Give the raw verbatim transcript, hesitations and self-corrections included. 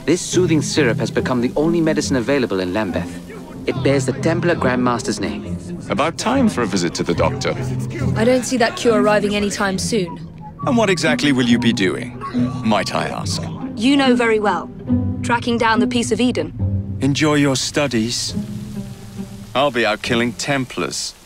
This soothing syrup has become the only medicine available in Lambeth. It bears the Templar Grandmaster's name. About time for a visit to the doctor. I don't see that cure arriving anytime soon. And what exactly will you be doing, might I ask? You know very well. Tracking down the Piece of Eden. Enjoy your studies. I'll be out killing Templars.